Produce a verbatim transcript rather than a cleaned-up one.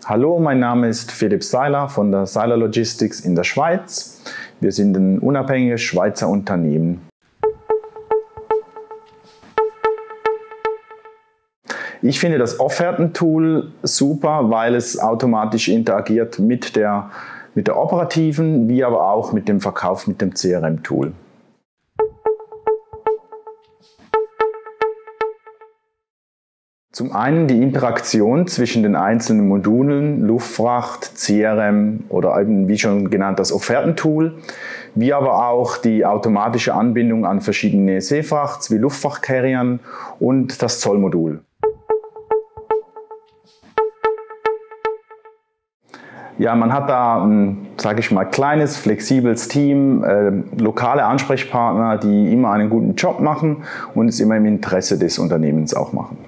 Hallo, mein Name ist Philipp Seiler von der Seiler Logistics in der Schweiz. Wir sind ein unabhängiges Schweizer Unternehmen. Ich finde das Offerten-Tool super, weil es automatisch interagiert mit der, mit der operativen, wie aber auch mit dem Verkauf mit dem C R M-Tool. Zum einen die Interaktion zwischen den einzelnen Modulen, Luftfracht, C R M oder eben wie schon genannt das Offerten-Tool, wie aber auch die automatische Anbindung an verschiedene Seefrachts wie Luftfrachtcarriern und das Zollmodul. Ja, man hat da ein, sage ich mal, kleines, flexibles Team, äh, lokale Ansprechpartner, die immer einen guten Job machen und es immer im Interesse des Unternehmens auch machen.